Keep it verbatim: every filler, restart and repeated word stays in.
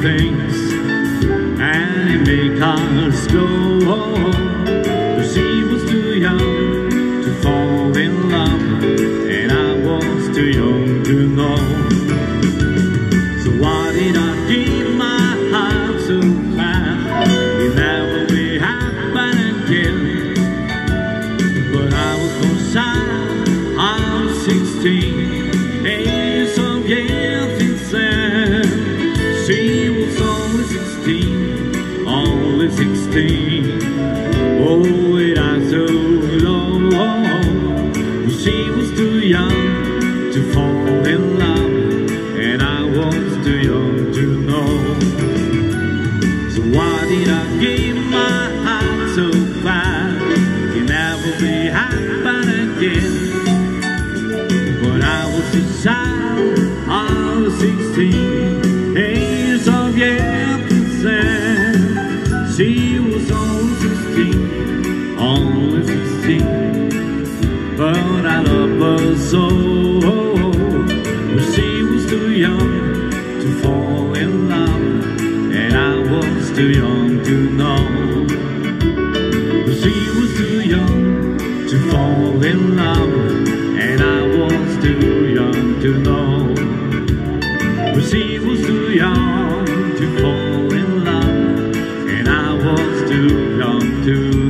things, and it make us go. But she was too young to fall in love, and I was too young to know. So why did I give my heart so bad? It never will happen again. But I was so shy, I was sixteen, age of years insane. She was only sixteen, only sixteen. Oh, it I so low. She was too young to fall in love, and I was too young to know. So why did I give my heart so bad? It never will happen again. But I was a child, I was sixteen, age of years insane. She was only sixteen, only sixteen. But I love her so. But she was too young to fall in love, and I was too young to know. But she was too young to fall in love, and I was too young to know. But she was too young to fall in love, and I was too young to know.